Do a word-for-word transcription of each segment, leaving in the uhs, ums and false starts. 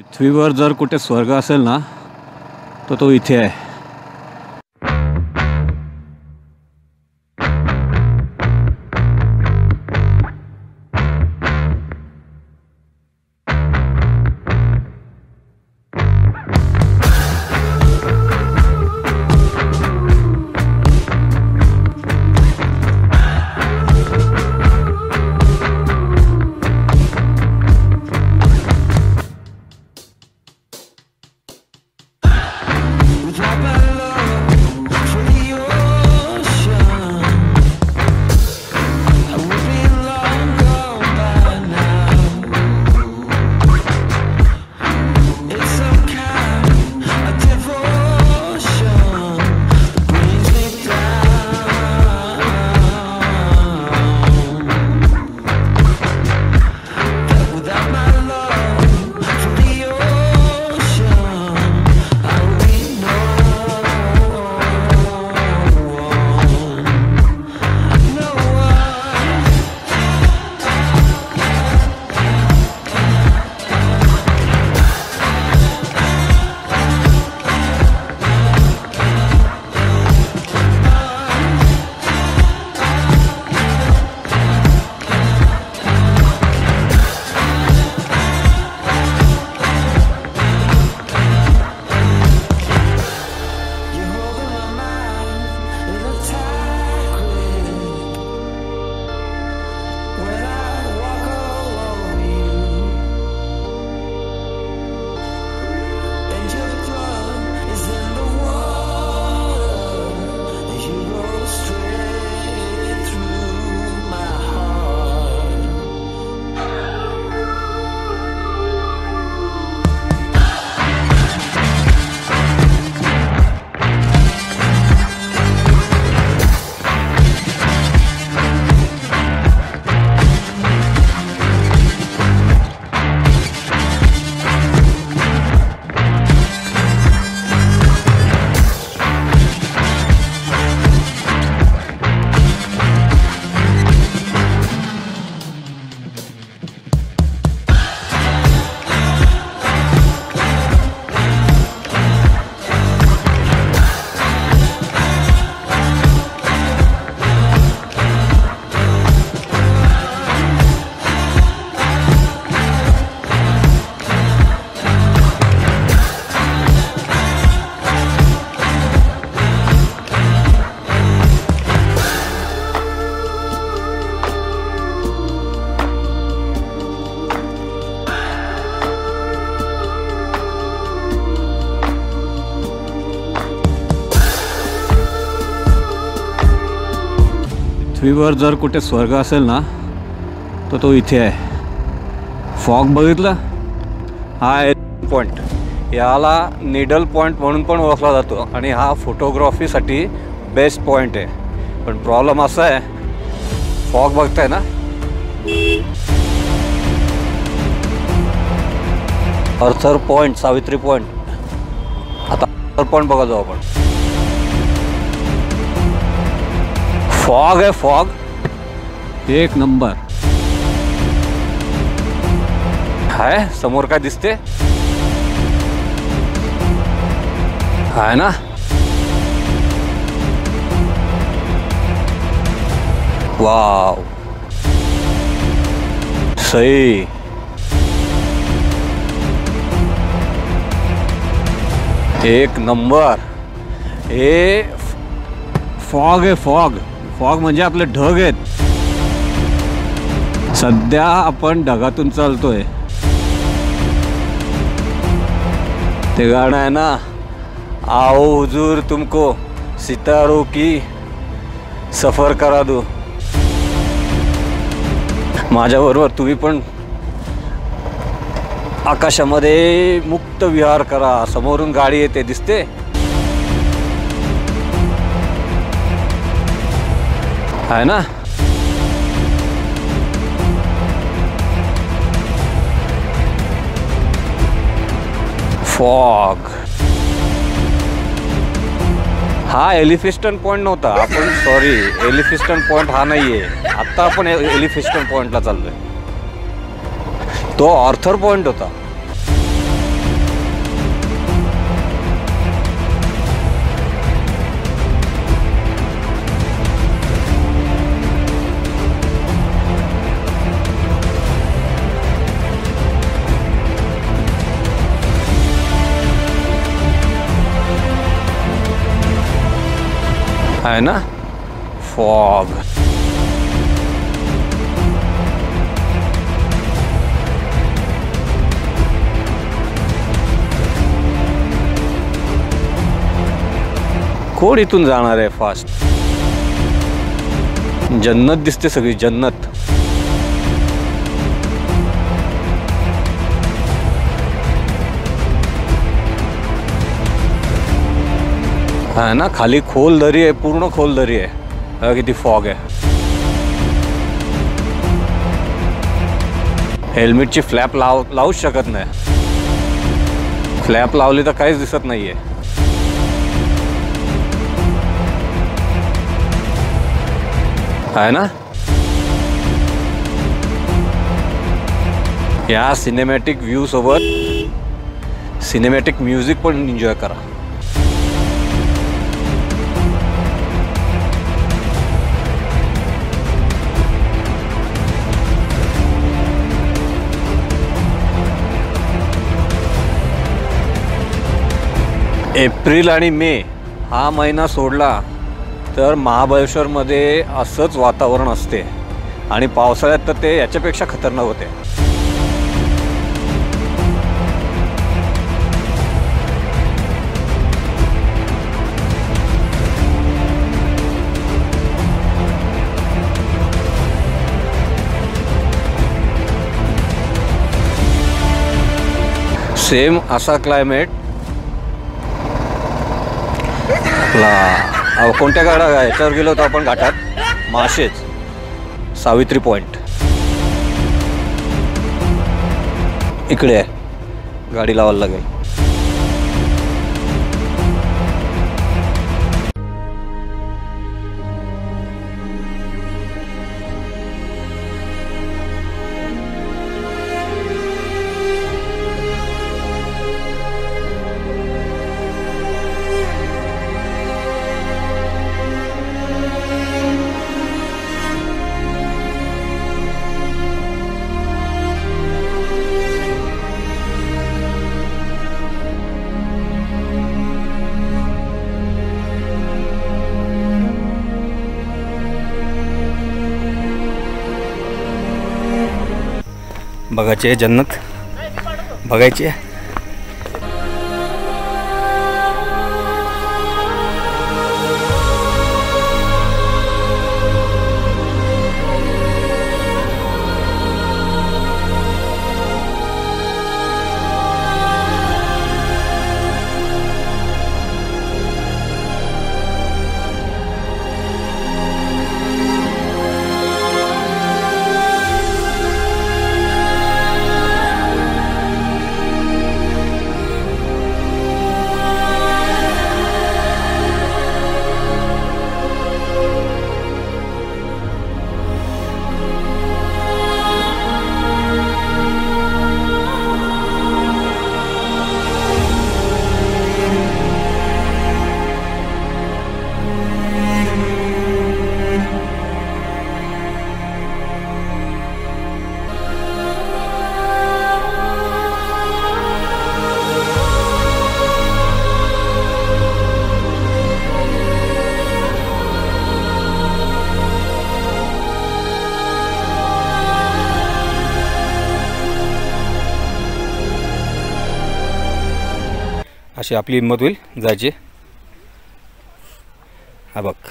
पृथ्वीवर जर कुठे स्वर्ग असेल ना तर तो इथे आहे। पृथ्वीवर जर कुठे स्वर्ग असेल ना तर तो इथे आहे। फॉग बघितला, हा आहे पॉइंट, याला निडल पॉइंट म्हणून पण ओळखला जातो आणि हा फोटोग्राफीसाठी बेस्ट पॉइंट आहे। पण प्रॉब्लेम असा आहे, फॉग बघताय ना, अर्थर पॉइंट, सावित्री पॉइंट, आता अर्थर पॉइंट बघा जाऊ आपण। फॉग आहे, फॉग एक नंबर आहे। समोर काय दिसते आहे ना, वाव सही। एक नंबर। हे फॉग आहे, फॉग फॉग म्हणजे आपले ढग आहेत। सध्या आपण ढगातून चालतोय। ते गाणं आहे ना, आओ हुजूर तुमको सितारों की सफर करा दो। माझ्याबरोबर तुम्ही पण आकाशामध्ये मुक्त विहार करा। समोरून गाडी येते, दिसते आहे ना। फॉग हा एलिफिस्टन पॉइंट नव्हता, आपण सॉरी एलिफिस्टन पॉइंट हा नाहीये। आता आपण एलिफिस्टन पॉइंटला चाललोय, तो आर्थर पॉइंट होता। आहे ना फॉग. कोण इथून जाणार आहे फास्ट. जन्नत दिसते सगळी जन्नत. आहे ना खाली खोल दरी आहे, पूर्ण खोल दरी आहे. किती फॉग आहे. हेल्मेटची फ्लॅप लाव लावूच शकत नाही. फ्लॅप लावली तर काहीच दिसत नाहीये. आहे ना. या सिनेमॅटिक व्ह्यू सोबत सिनेमॅटिक म्युझिक पण एन्जॉय करा. एप्रिल आणि मे हा महिना सोडला तर महाबळेश्वरमध्ये असंच वातावरण असते आणि पावसाळ्यात तर ते याच्यापेक्षा खतरनाक होते. सेम असा क्लायमेट आपला कोणत्या गाडा याच्यावर गेलो होतो आपण घाटात, माशेच सावित्री पॉइंट इकडे आहे. गाडी लावायला लागेल. बघायची आहे जन्नत, बघायची आहे. अशी आपली हिंमत होईल जायची. हा बघ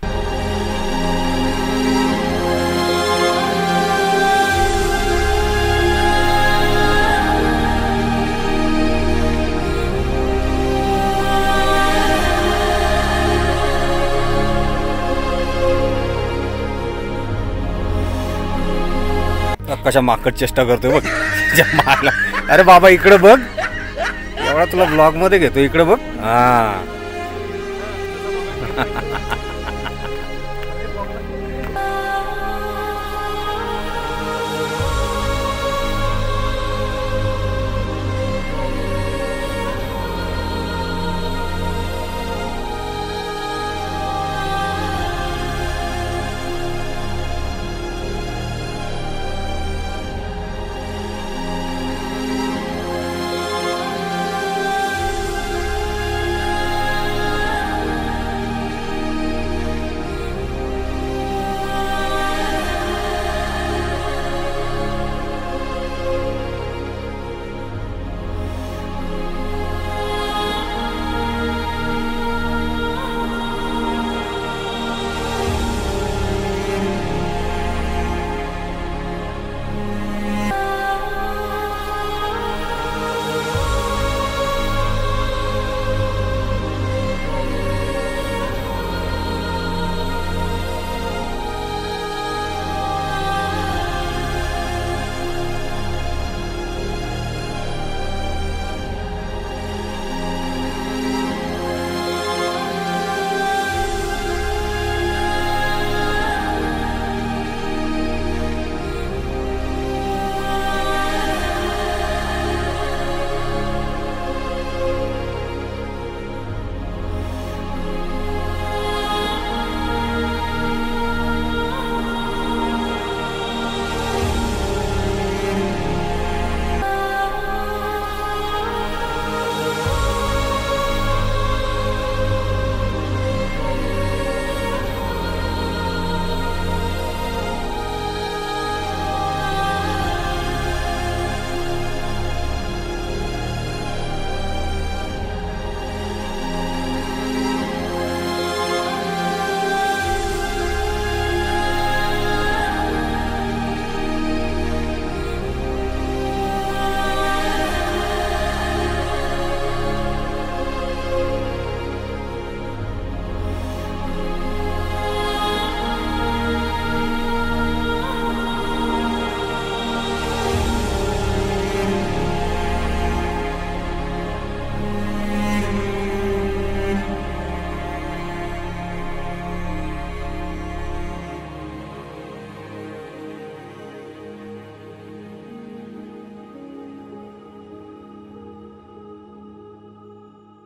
कशा माकड चेष्टा करतोय बघ. अरे बाबा इकडे बघ, एवढा तुला ब्लॉग मध्ये घेतो, इकडे बघ. हा